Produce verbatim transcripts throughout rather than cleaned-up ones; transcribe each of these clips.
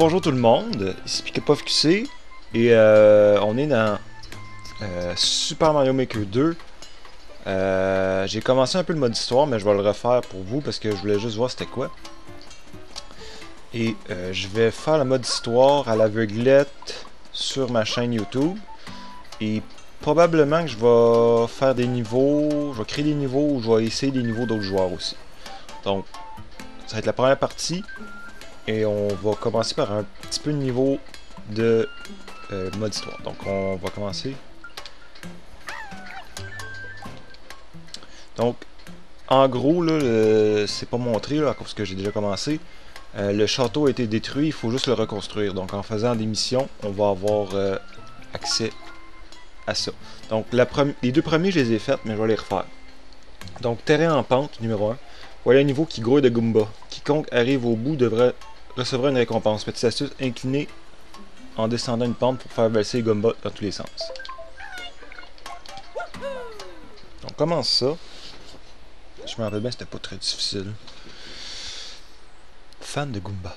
Bonjour tout le monde, ici PikaPofQC et euh, on est dans euh, Super Mario Maker deux. Euh, J'ai commencé un peu le mode histoire, mais je vais le refaire pour vous parce que je voulais juste voir c'était quoi. Et euh, je vais faire le mode histoire à l'aveuglette sur ma chaîne YouTube. Et probablement que je vais faire des niveaux, je vais créer des niveaux ou je vais essayer des niveaux d'autres joueurs aussi. Donc, ça va être la première partie. Et on va commencer par un petit peu de niveau de euh, mode histoire. Donc on va commencer. Donc en gros, là, c'est pas montré là, parce que j'ai déjà commencé. Euh, le château a été détruit, il faut juste le reconstruire. Donc en faisant des missions, on va avoir euh, accès à ça. Donc la les deux premiers, je les ai faites, mais je vais les refaire. Donc terrain en pente, numéro un. Voilà un niveau qui grouille de Goomba. Quiconque arrive au bout devrait recevra une récompense. Petite astuce, incliner en descendant une pente pour faire valser les Goomba dans tous les sens. On commence ça. Je me rappelle bien, c'était pas très difficile. Fan de Goomba.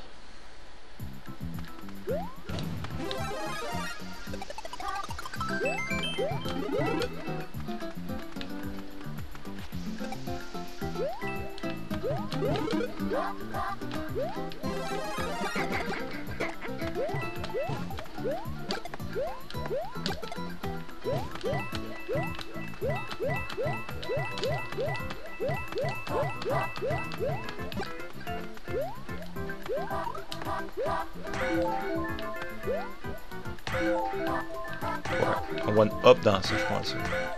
Ouais, on one up dans ça, je pense.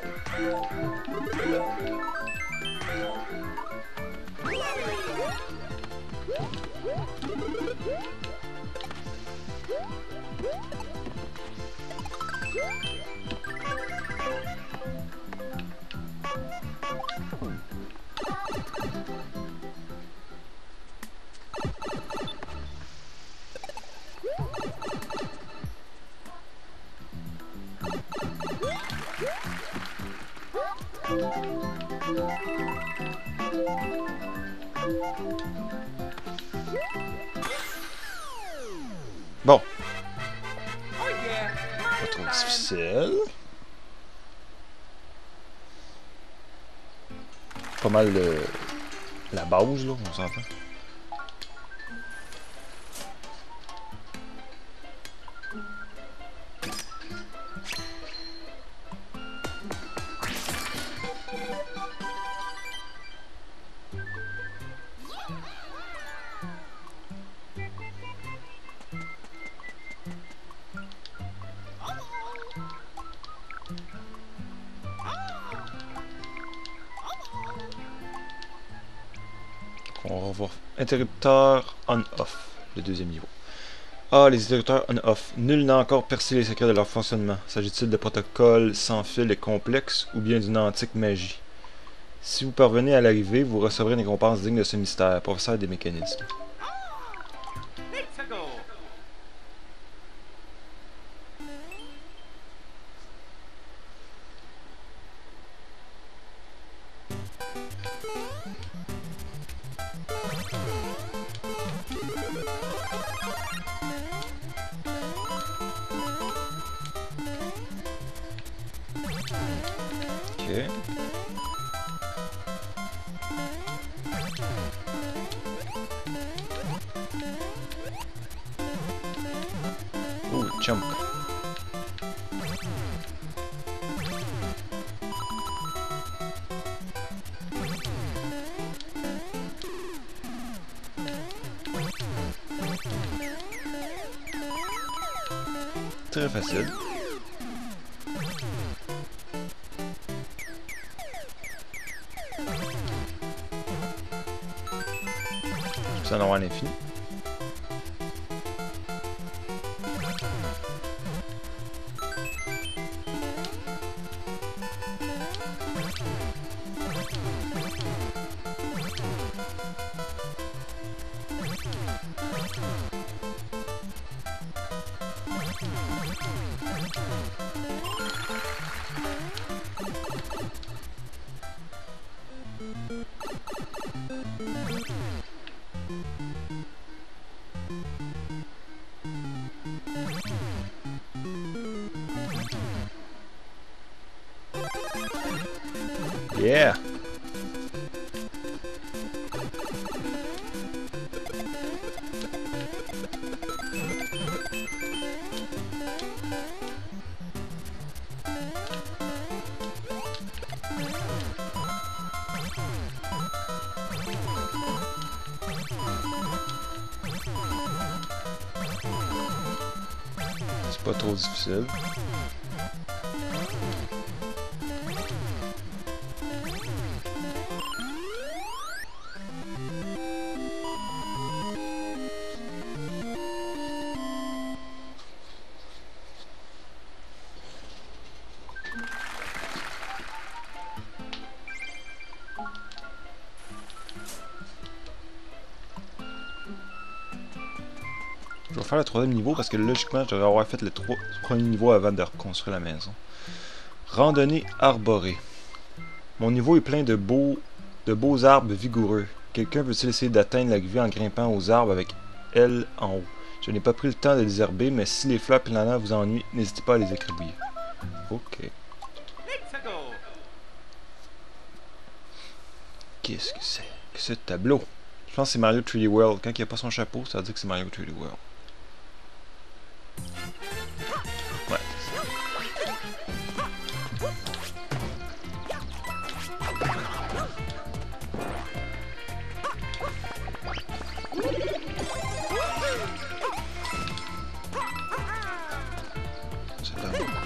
Bon. Pas trop difficile. Pas mal de la base, là, on s'entend. On va voir interrupteur on-off, le deuxième niveau. Ah, les interrupteurs on-off. Nul n'a encore percé les secrets de leur fonctionnement. S'agit-il de protocoles sans fil et complexes ou bien d'une antique magie? Si vous parvenez à l'arrivée, vous recevrez une récompense digne de ce mystère, professeur des mécanismes. Ok. Ouh, jump. Très facile. Je peux en avoir à l'infini. Yeah! C'est pas trop difficile. Je vais faire le troisième niveau parce que logiquement je devrais avoir fait le trois, premier niveau avant de reconstruire la maison. Randonnée arborée. Mon niveau est plein de beaux, de beaux arbres vigoureux. Quelqu'un veut-il essayer d'atteindre la vue en grimpant aux arbres avec L en haut? Je n'ai pas pris le temps de les herber, mais si les fleurs planants vous ennuient, n'hésitez pas à les écrabouiller. Ok. Qu'est-ce que c'est? Qu'est-ce que c'est ce tableau? Je pense que c'est Mario trois D World. Quand il n'y a pas son chapeau, ça veut dire que c'est Mario trois D World. Ouais. C'est pas bon.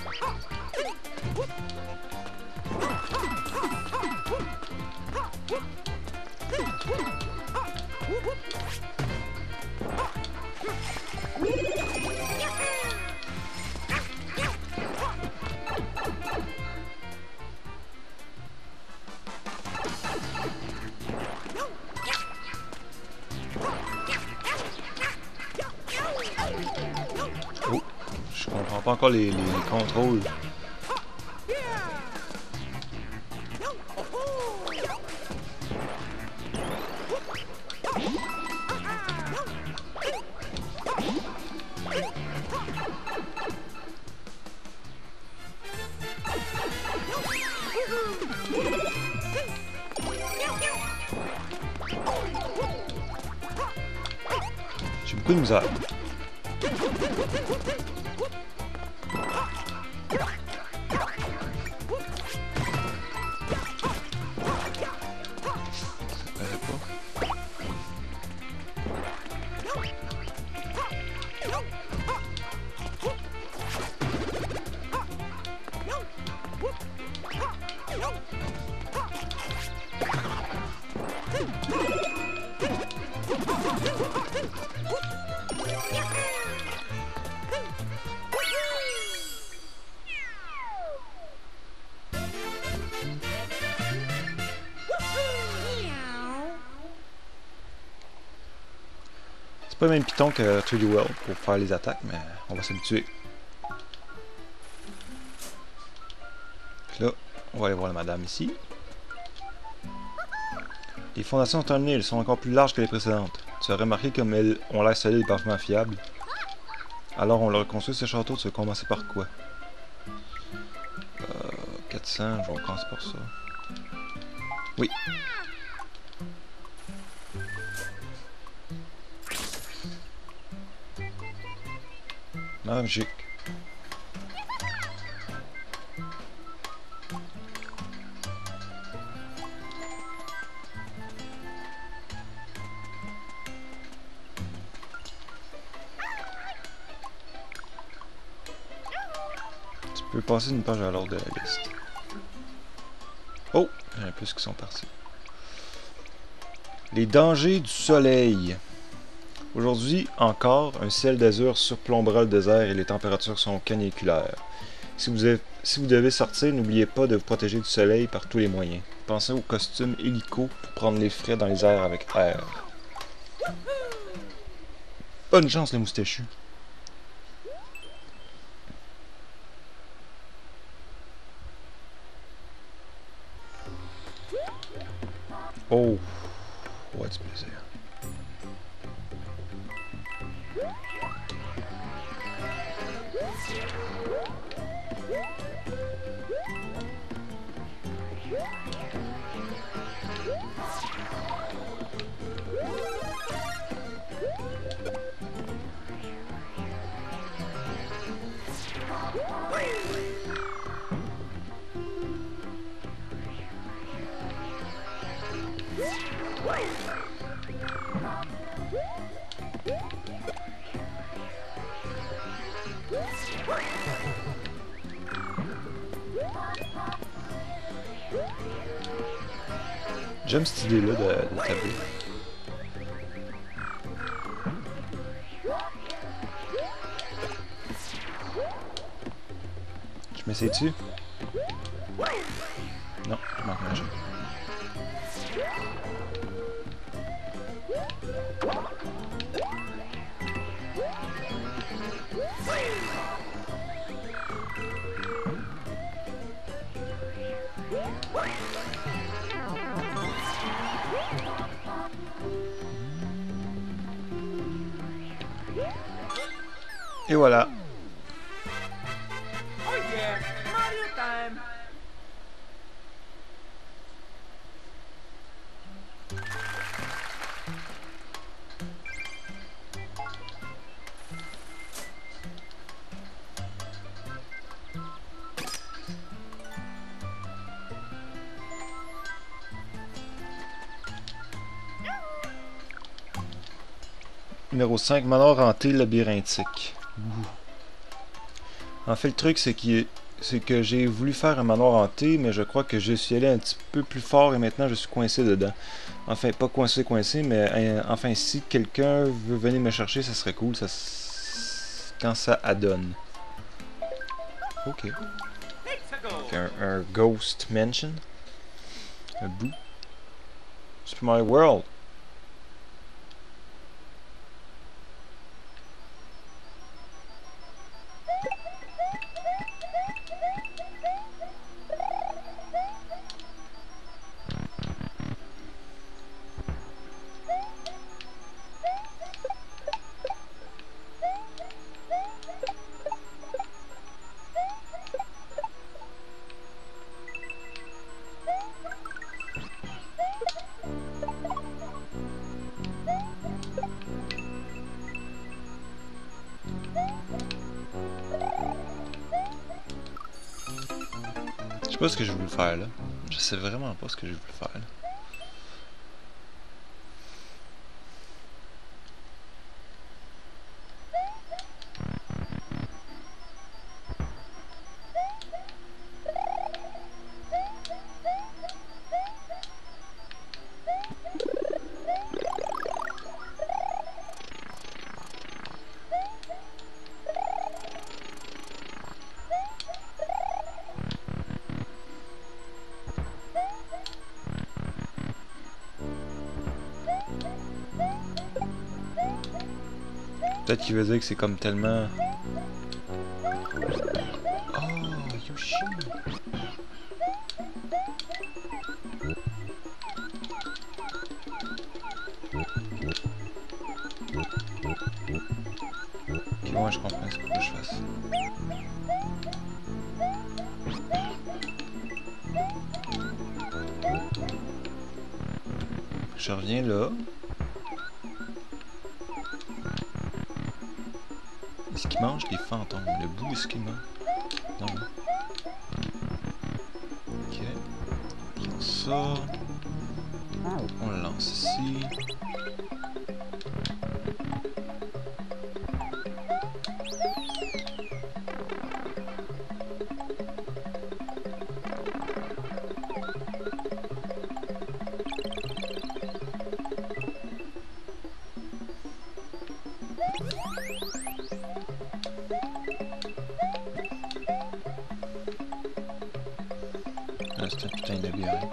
Oh, je comprends pas encore les, les, les contrôles. J'ai beaucoup de misère. C'est pas le même piton que trois D World pour faire les attaques, mais on va s'habituer. Là, on va aller voir la madame ici. Les fondations sont terminées, elles sont encore plus larges que les précédentes. Tu as remarqué comme elles ont l'air solides et parfaitement fiables. Alors on le reconstruit ce château, tu veux commencer par quoi? Euh, quatre cents, je vais commencer par ça. Oui. Magique. Tu peux passer d'une page à l'autre de la liste. Oh, il y en a plus qui sont partis. Les dangers du soleil. Aujourd'hui encore, un ciel d'azur surplombera le désert et les températures sont caniculaires. Si vous, avez, si vous devez sortir, n'oubliez pas de vous protéger du soleil par tous les moyens. Pensez au costume hélico pour prendre les frais dans les airs avec air. Bonne chance les moustachus. Oh, ouais, du plaisir. J'aime cette idée-là de, de tableau. Je m'essaye dessus? Non, je manque un jeu. Et voilà. Oh yeah, Mario time. Numéro cinq, manoir hanté labyrinthique. Ouh. En fait, le truc, c'est qu'il c'est que j'ai voulu faire un manoir hanté, mais je crois que je suis allé un petit peu plus fort et maintenant je suis coincé dedans. Enfin, pas coincé, coincé, mais euh, enfin, si quelqu'un veut venir me chercher, ça serait cool ça, quand ça adonne. Ok. Un, un Ghost Mansion. Un bout. Super Mario World. Je sais pas ce que je voulais faire là. Je sais vraiment pas ce que je voulais faire là. Peut-être qu'il veut dire que c'est comme tellement... Oh, Yoshi! Ok, moi je comprends ce qu'il faut que je fasse. Je reviens là. Est-ce qu'il mange des fantômes? Le bout, est-ce qu'il mange? Non. Ok. Prends ça. On le lance ici. Ah, c'est un putain de labyrinthe.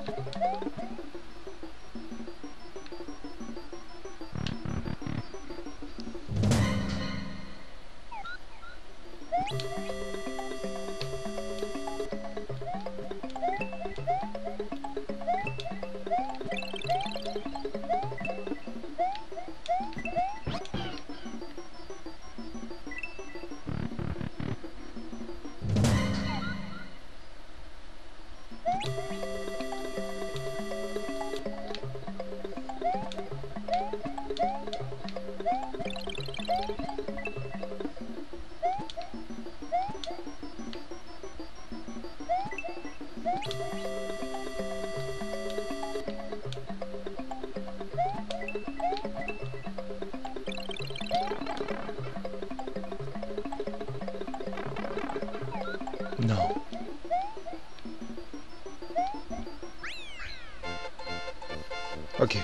Non. Ok.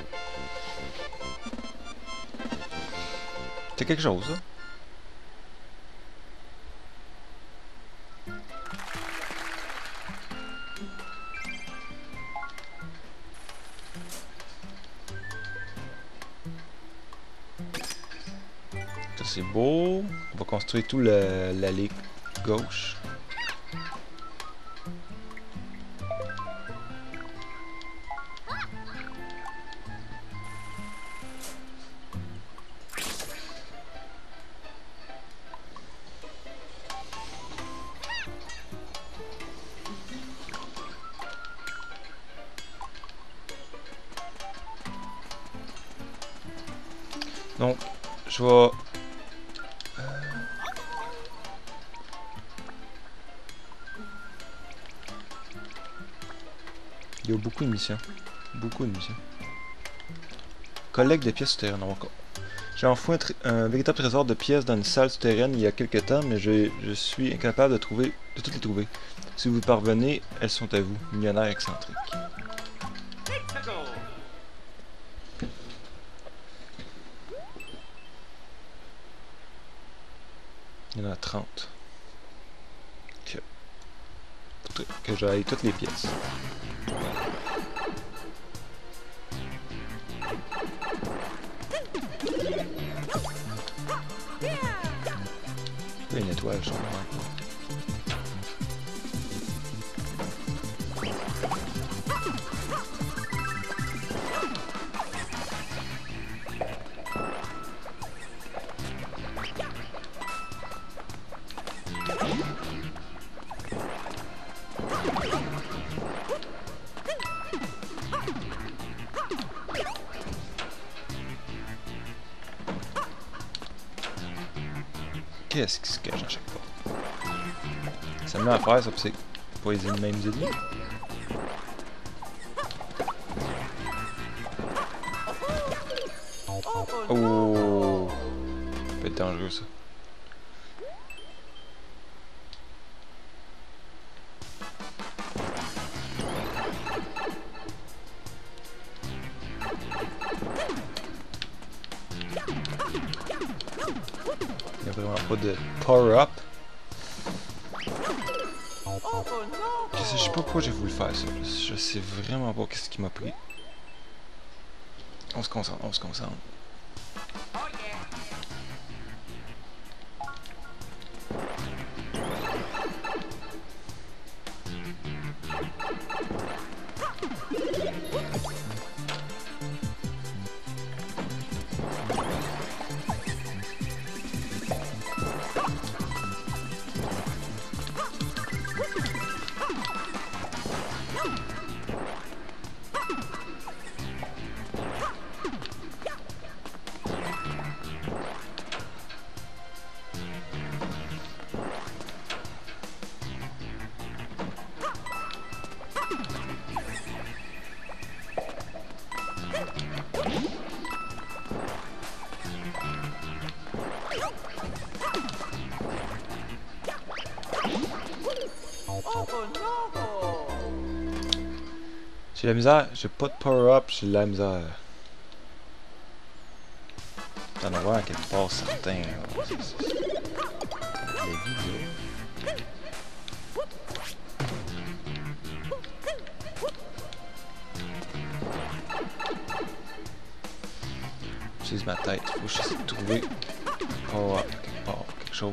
C'est quelque chose, ça. Ça c'est beau. On va construire tout l'allée gauche. Donc, je vais... Il y a beaucoup de missions. Beaucoup de missions. Collecte de pièces souterraines. J'ai enfoui un, un véritable trésor de pièces dans une salle souterraine il y a quelques temps, mais je, je suis incapable de, trouver, de toutes les trouver. Si vous parvenez, elles sont à vous. Millionnaire excentrique. Il y en a trente. Que, que j'aille toutes les pièces. Il y a une étoile, je crois. Qu'est-ce qui se cache à chaque fois? Ça me met à faire ça, c'est pas les mêmes ennemis. Oh! Ça peut être dangereux ça. Il n'y a vraiment pas de power-up. Je sais, je sais pas pourquoi j'ai voulu faire ça. Je sais vraiment pas qu'est-ce qui m'a pris. On se concentre, on se concentre. J'ai la misère, j'ai pas de power-up, j'ai la misère. T'en as voir quelque part certain. La vie là. J'utilise ma tête, faut que j'essaie de trouver power-up quelque part, quelque chose.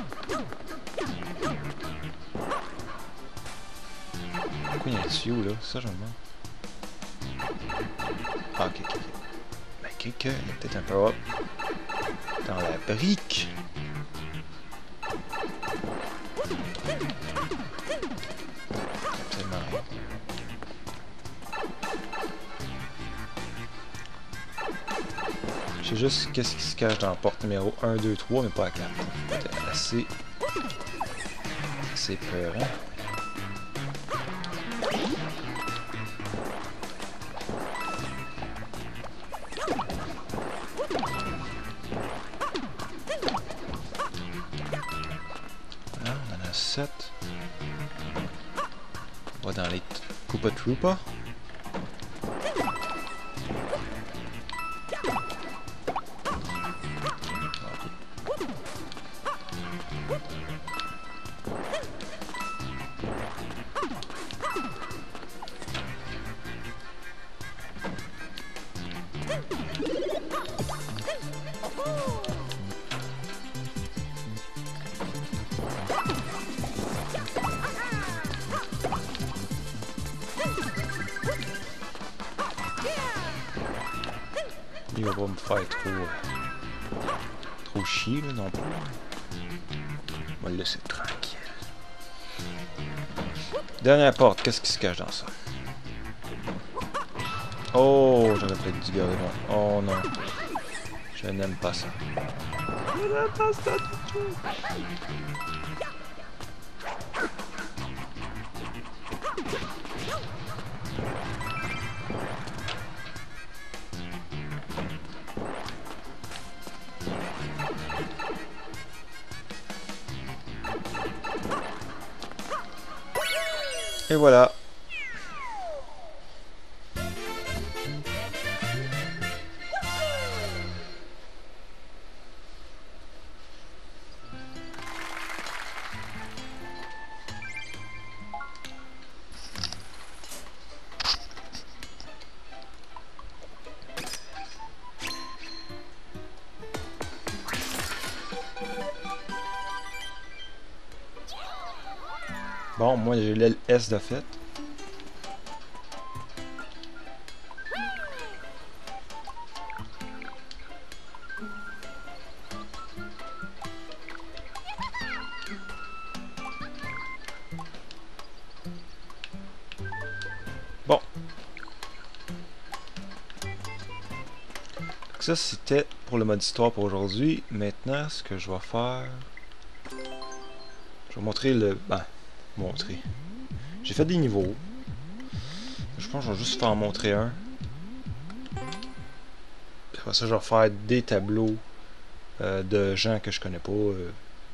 Pourquoi il y a un tuyau là? Ça je me demande. Ah, ok, ok, ok. Ben, ok, ok, il y a peut-être un power-up dans la brique. Absolument rien. Je sais juste qu'est-ce qui se cache dans la porte numéro un, deux, trois, mais pas la quatre. Peut-être assez... assez peurant. sept. On va dans les Koopa Troopa. pas me faire trop... Euh, trop chier, là, non plus. On va le laisser tranquille. Dernière porte, qu'est-ce qui se cache dans ça? Oh, j'aurais peut-être dû garder mon... Oh non. Je n'aime pas ça. Je n'aime pas ça du tout. Et voilà. Bon, moi j'ai l'aile S de fait. Bon. Donc ça c'était pour le mode histoire pour aujourd'hui. Maintenant, ce que je vais faire... Je vais montrer le... Ben, montrer. J'ai fait des niveaux. Je pense que je vais juste faire en montrer un. Après ça, je vais faire des tableaux euh, de gens que je connais pas. Euh.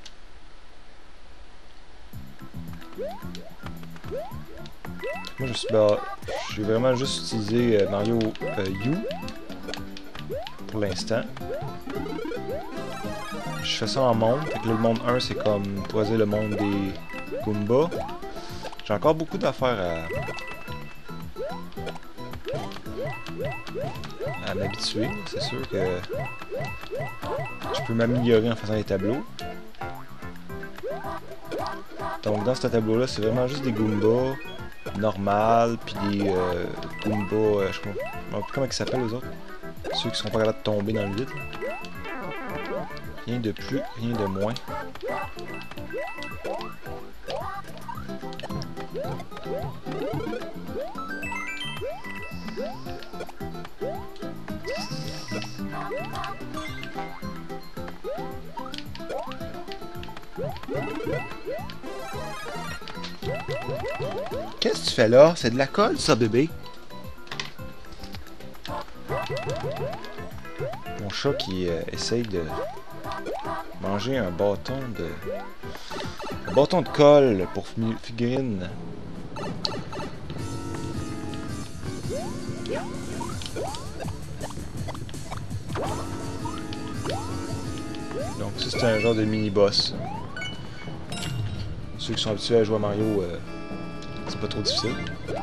Moi, je suis... Ben, j'ai vraiment juste utilisé euh, Mario euh, U pour l'instant. Je fais ça en monde. Fait que là, le monde un, c'est comme choisir le monde des Goombas. J'ai encore beaucoup d'affaires à, à m'habituer. C'est sûr que je peux m'améliorer en faisant les tableaux. Donc dans ce tableau-là, c'est vraiment juste des Goombas normales, puis des euh, Goombas, euh, je ne sais pas comment ils s'appellent les autres. Ceux qui sont pas capables de tomber dans le vide. Rien de plus, rien de moins. Qu'est-ce que tu fais là? C'est de la colle, ça, bébé? Mon chat qui euh, essaye de manger un bâton de... Un bâton de colle pour figurine. Donc ça c'est un genre de mini-boss. Ceux qui sont habitués à jouer à Mario, euh, c'est pas trop difficile.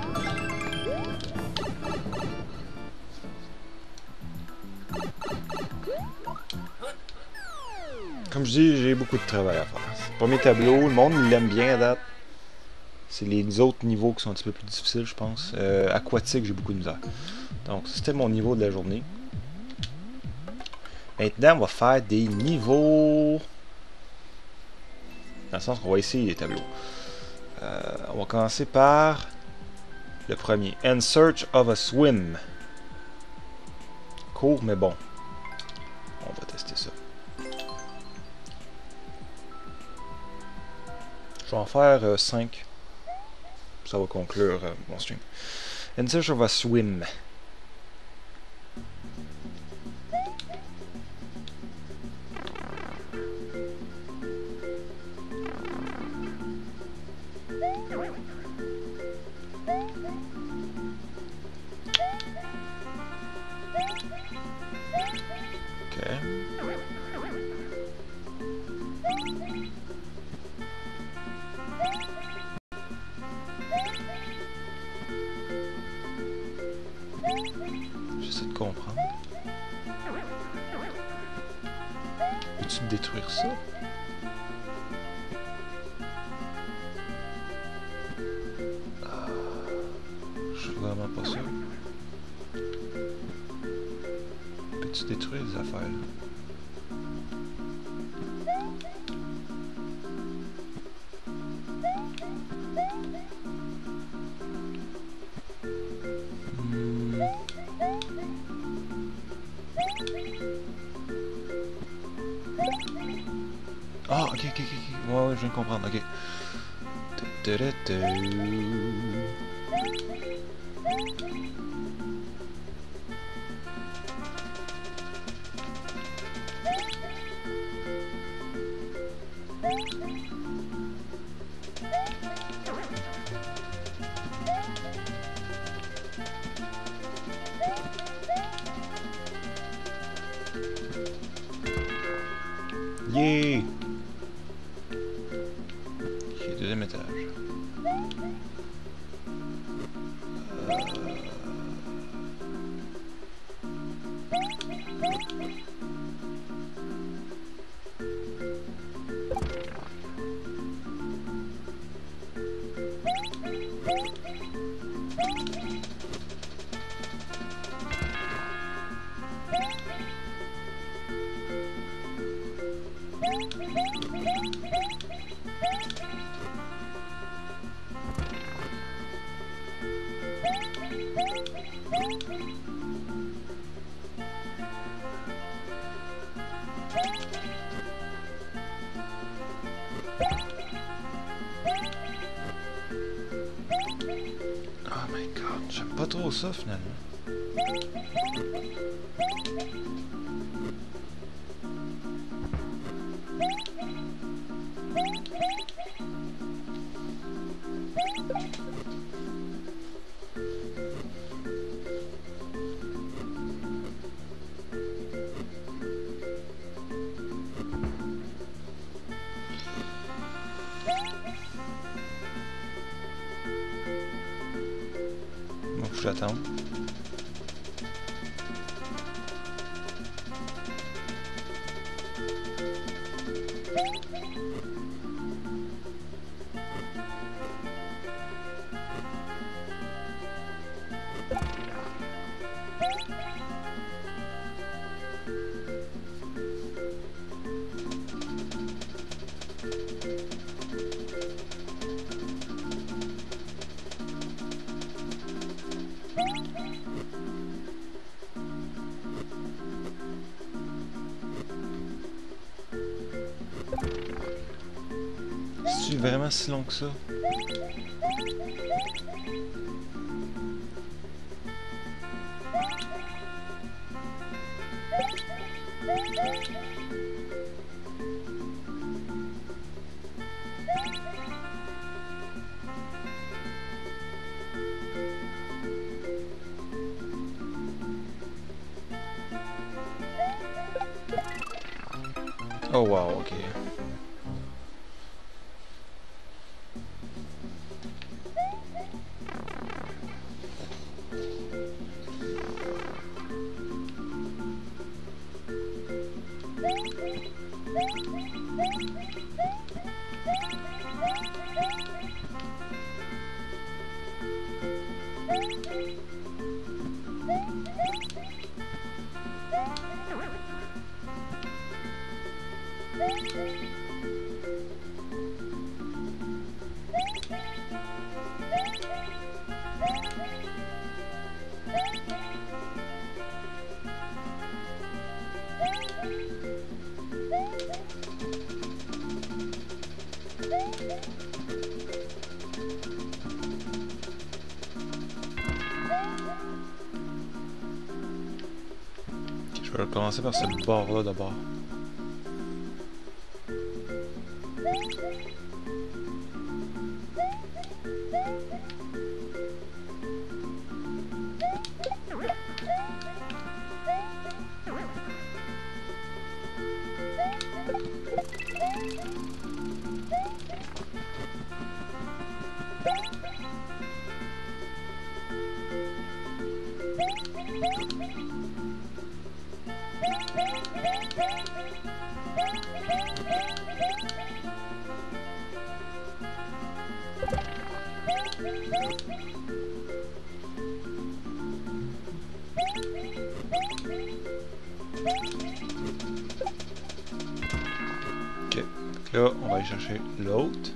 Comme je dis, j'ai beaucoup de travail à faire. C'est pas mes tableaux, le monde l'aime bien à date. C'est les autres niveaux qui sont un petit peu plus difficiles, je pense. Euh, aquatique, j'ai beaucoup de misère. Donc, c'était mon niveau de la journée. Maintenant, on va faire des niveaux. Dans le sens qu'on va essayer les tableaux. Euh, on va commencer par le premier. In Search of a Swim. Court, mais bon. On va tester ça. Je vais en faire euh, cinq. Ça va conclure euh, mon stream. In Search of a Swim. J'essaie de comprendre. Peux-tu détruire ça? Ah, je suis vraiment pas sûr. Peux-tu détruire les affaires là. Hmm. Ah, ok, ok, ok, ok. Ouais, ouais, je viens de comprendre, ok. Yeah! Ok, deuxième étage. Oh my god, j'aime pas trop ça finalement. Bon, faut que j'attende. C'est vraiment si long que ça? Oh wow, ok. Je vais commencer par ce bord-là d'abord. Ok. Là, on va aller chercher l'autre.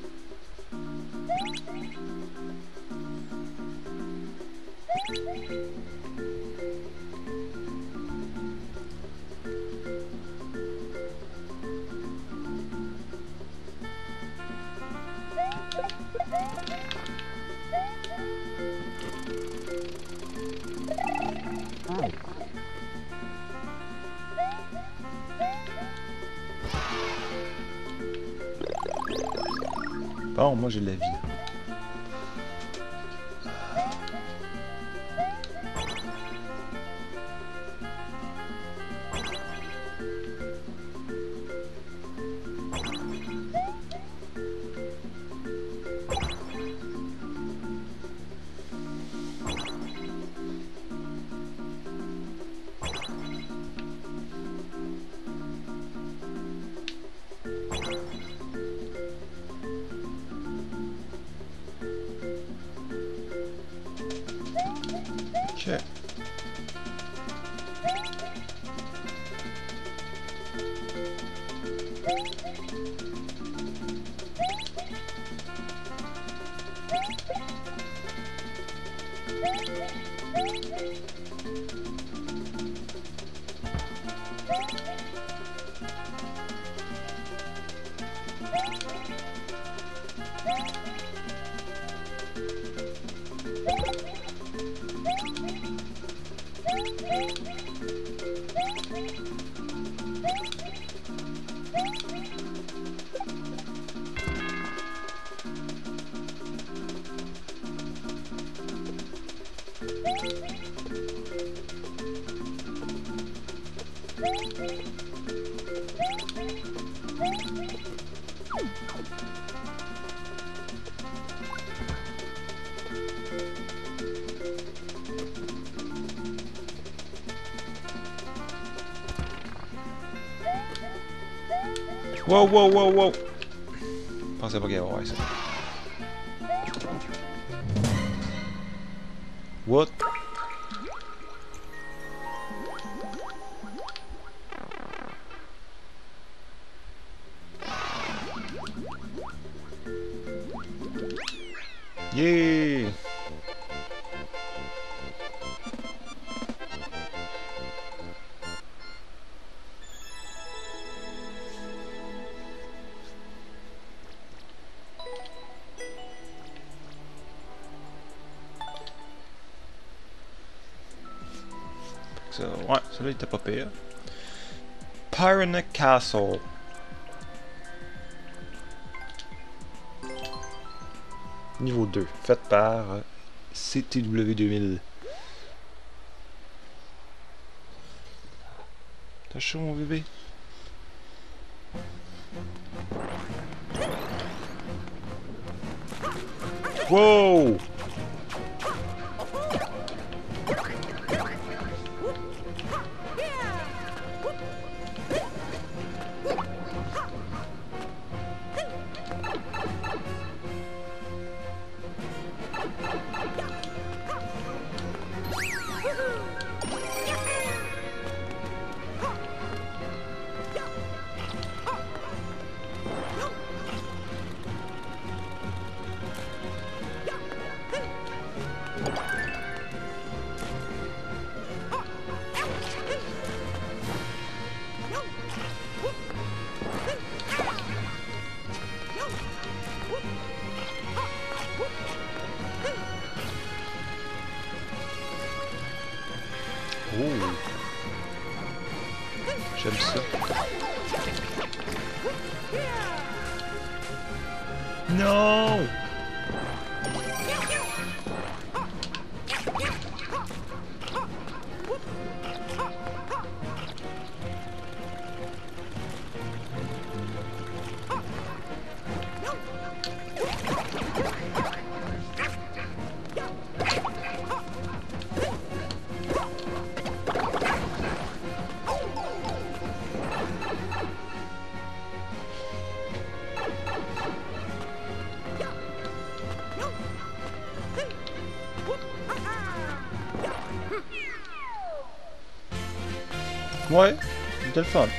Bon, moi j'ai de la vie. Ok. Wow, wow, wow, wow! Je pensais pas qu'il y avait ouais, ça. What? Yeah! Ça, ouais, celui-là il était pas pire. Piranha Castle. Niveau deux, fait par C T W deux mille. T'as chaud mon bébé? Wow! Oh! J'aime ça. Non! Ouais, C'était le fun.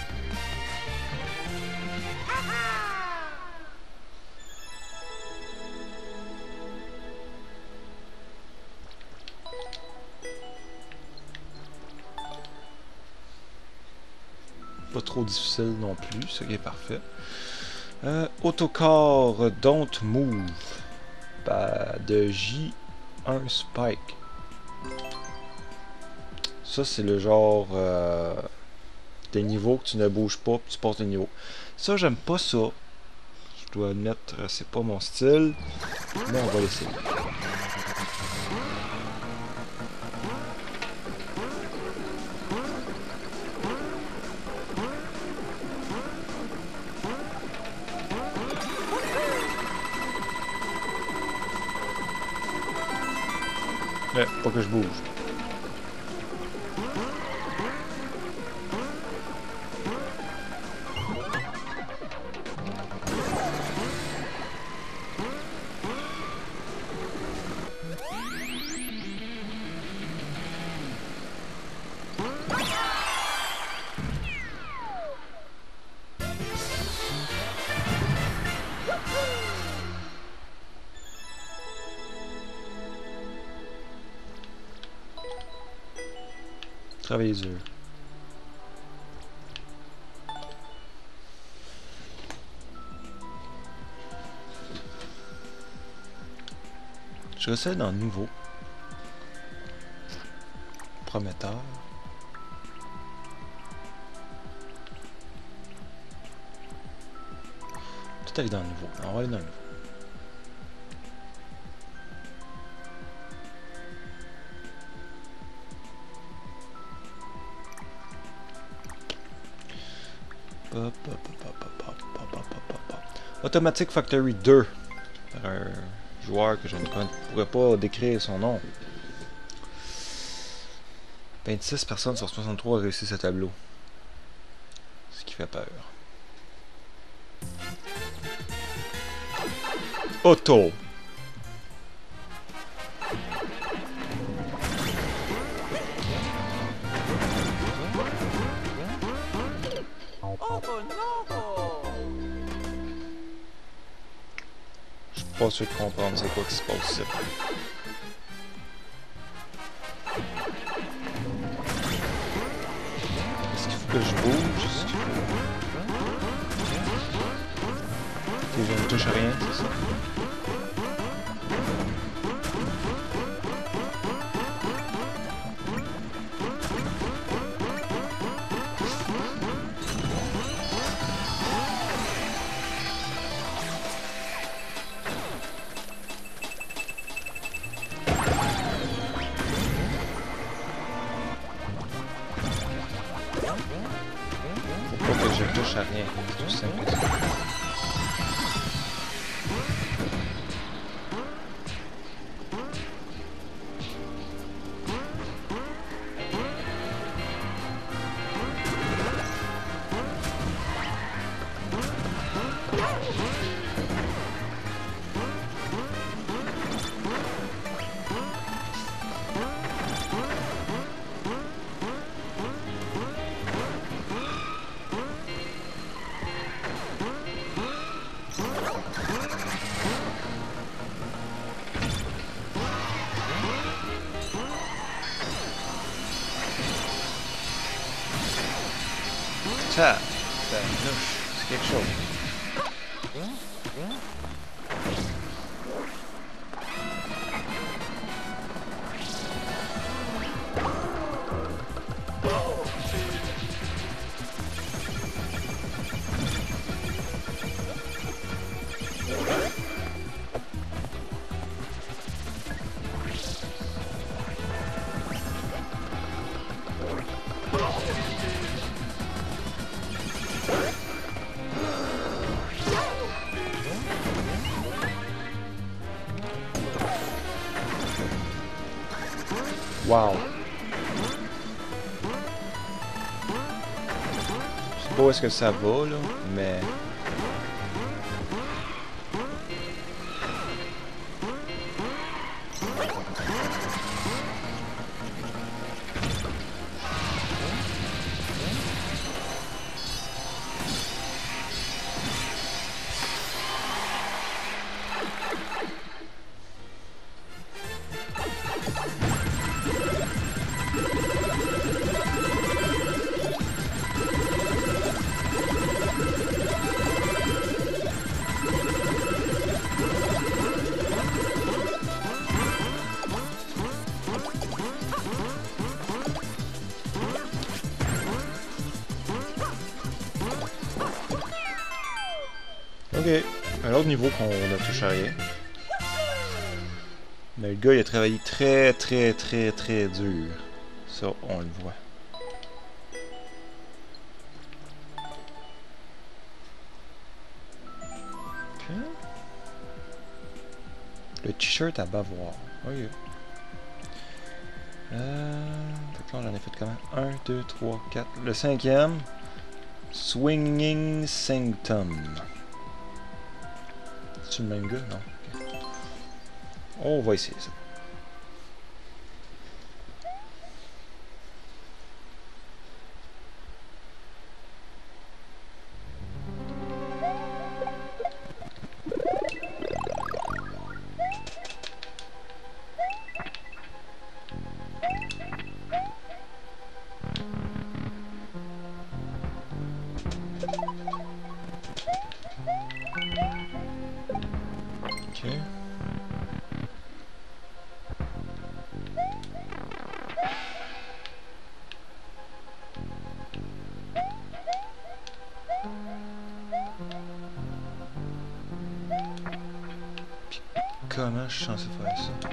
Pas trop difficile non plus, ce qui est parfait. Euh, Autocar Don't Move bah, de J un Spike. Ça, c'est le genre euh, des niveaux que tu ne bouges pas, puis tu passes le niveau. Ça, j'aime pas ça. Je dois admettre, c'est pas mon style. Mais on va l'essayer. Ouais, pas que je bouge. Travailler dur. Je ressens dans nouveau. Prometteur. Tout aller dans le nouveau. On va aller dans le nouveau. Pop, pop, pop, pop, pop, pop, pop, pop, pop. Automatic Factory deux. Par un joueur que je ne pourrais pas décrire son nom. vingt-six personnes sur soixante-trois ont réussi ce tableau. Ce qui fait peur. Auto. Oh no! Je suis pas sûr de comprendre c'est quoi qui se passe ici. Est-ce qu'il faut que je bouge? Est-ce qu'il faut... Ok, je ne touche à rien, c'est ça? Faut pas que je touche à rien, c'est tout simple que ça. Ça, ça louche, c'est quelque chose. Wow. Je sais pas où est-ce que ça va là, mais... Ok, un autre niveau qu'on a touché à rien. Mais le gars il a travaillé très très très très dur. Ça, on le voit. Ok. Le t-shirt à Bavoir. Ok. Euh... Fait que là, j'en ai fait comment? un, deux, trois, quatre. Le cinquième. Swinging Sanctum. C'est le même gars? Non. Okay. On va essayer ça. Ok. Puis comment je suis censé faire ça?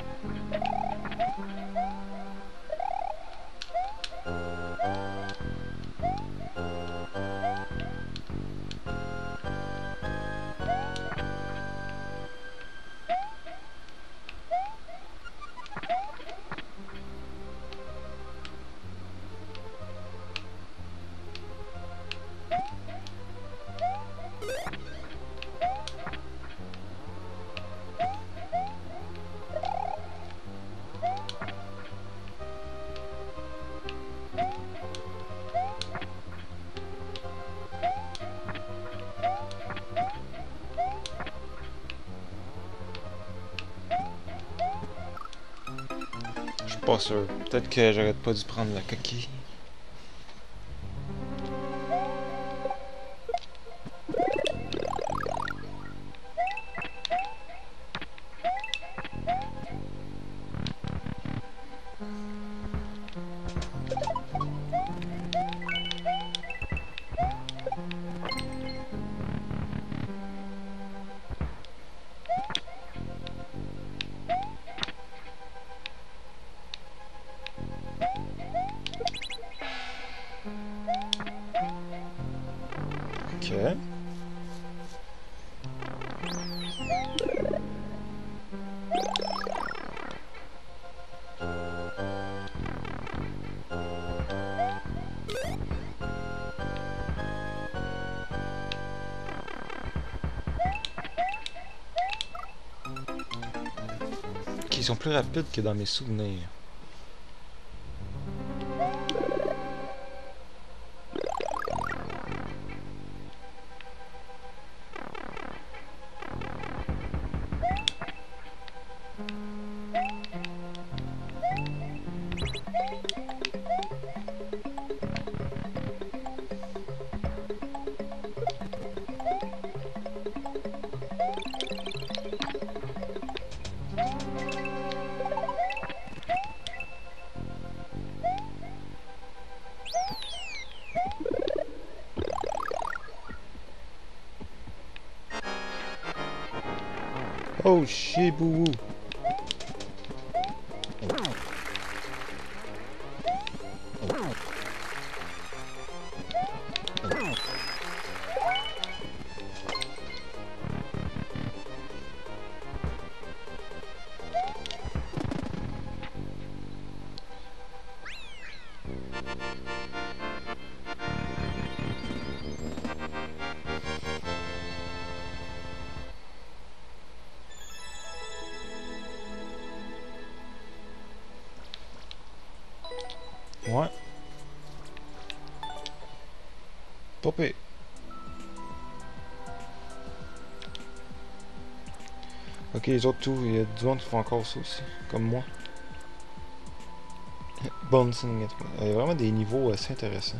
Je suis pas sûr. Peut-être que j'aurais pas dû prendre la coquille. Ok. Qui sont plus rapides que dans mes souvenirs. Oh shit, bouhou. Ouais. Pas pire. Ok, les autres tout, il y a du monde qui font encore ça aussi, comme moi. Bouncing. Il y a vraiment des niveaux assez intéressants.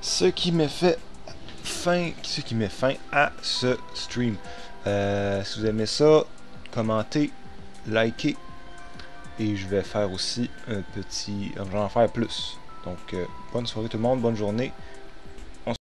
Ce qui met fait fin, ce qui met fin à ce stream. Euh, si vous aimez ça, commentez, likez. Et je vais faire aussi un petit... Je vais en faire plus. Donc, euh, bonne soirée tout le monde, bonne journée.